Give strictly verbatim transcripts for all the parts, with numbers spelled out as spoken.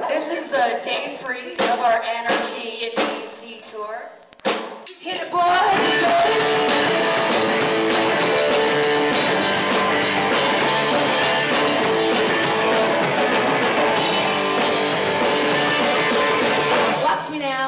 This is uh, day three of our Anarchy in D C tour. Hit it, boys! Watch me now.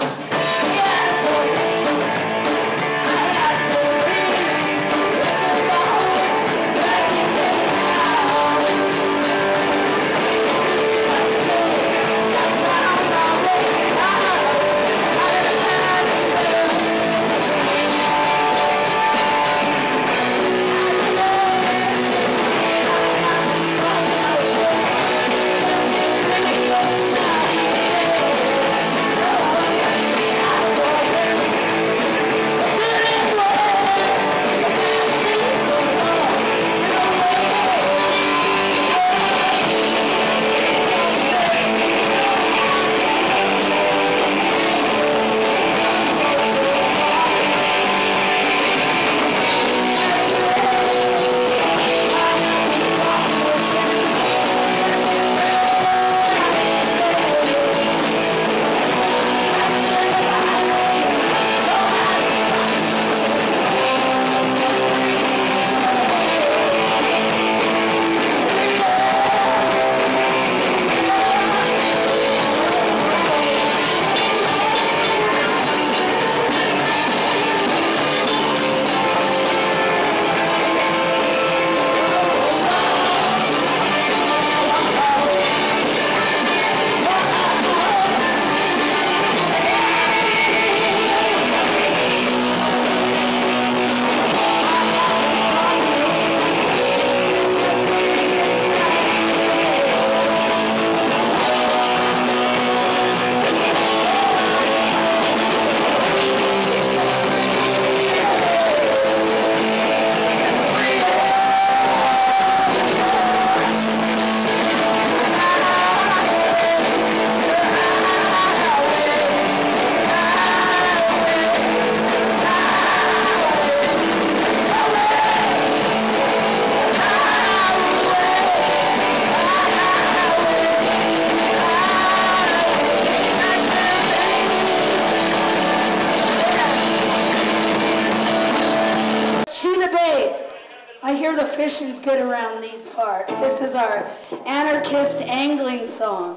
I hear the fishing's good around these parts. This is our anarchist angling song.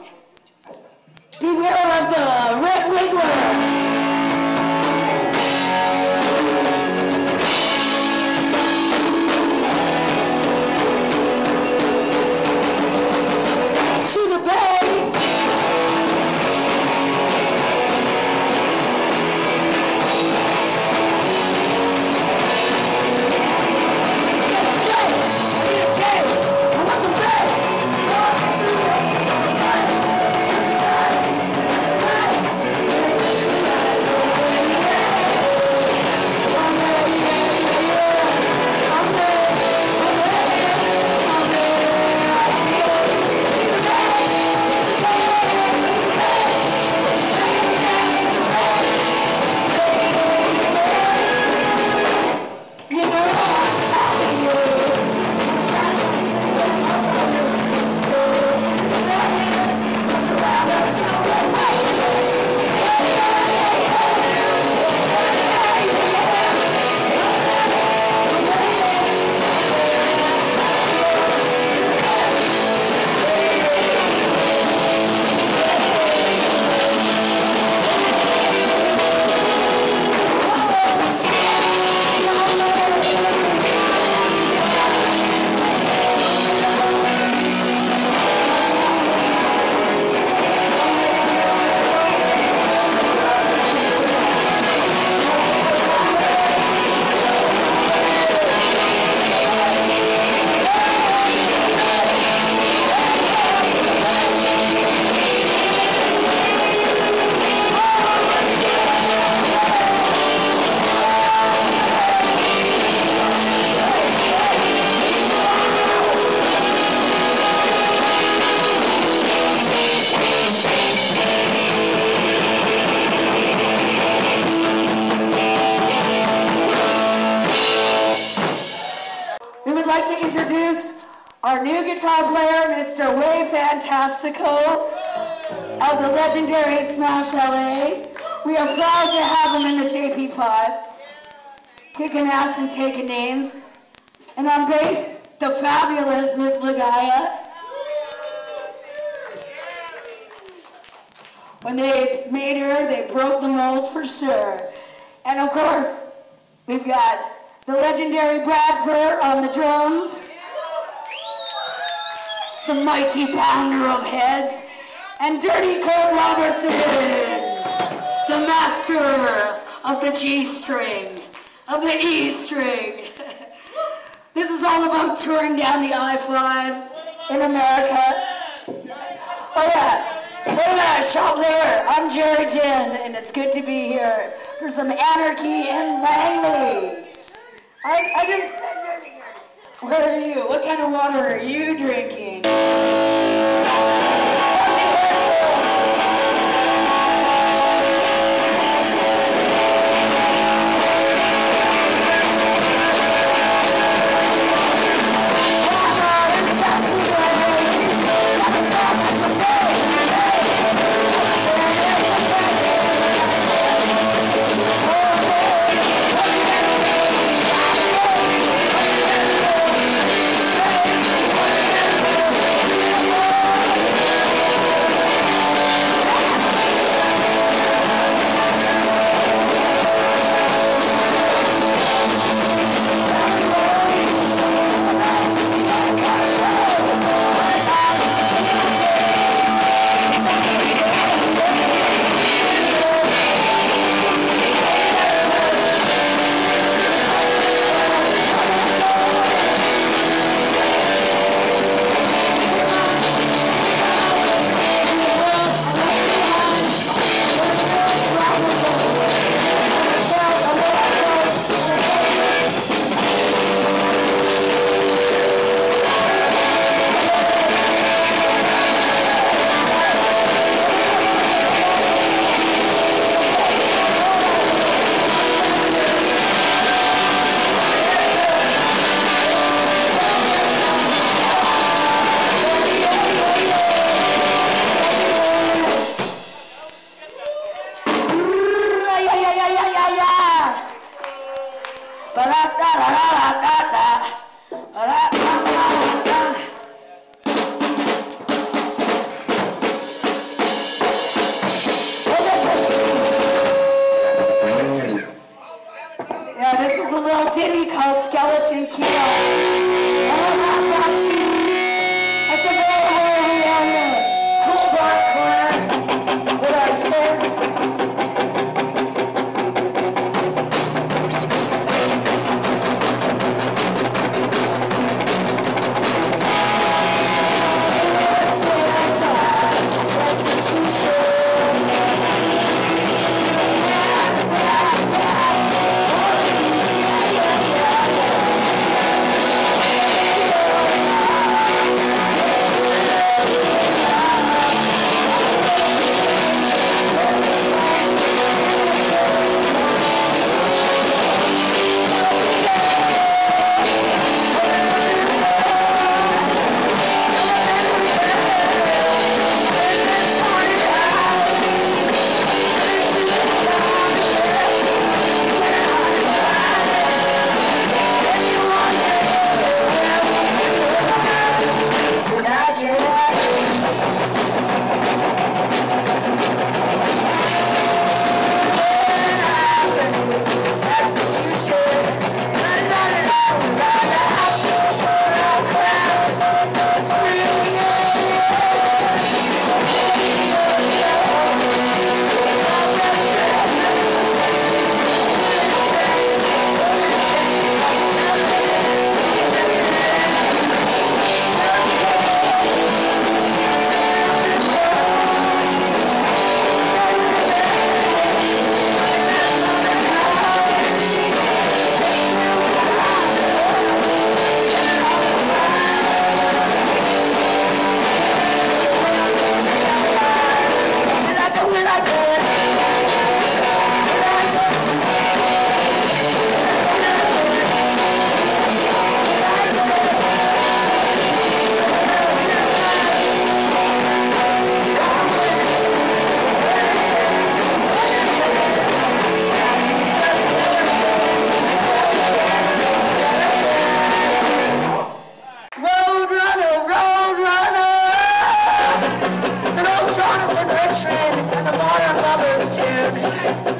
Beware of the red wiggler. To the bay. To introduce our new guitar player, Mister Way Fantastico. of the legendary Smash L A. We are proud to have him in the J P pod, kicking ass and taking names. And on bass, the fabulous Miss Lagaya. When they made her, they broke the mold for sure. And of course, we've got the legendary Bradford on the drums, the mighty pounder of heads, and Dirty Coat Robertson, the master of the G string, of the E string. This is all about touring down the I five in America. Oh yeah. What about shop there? I'm Jerry Jin, and it's good to be here for some anarchy in Langley. I, I just, where are you? What kind of water are you drinking? Yeah. Jonathan Richmond and the Modern Lovers tune.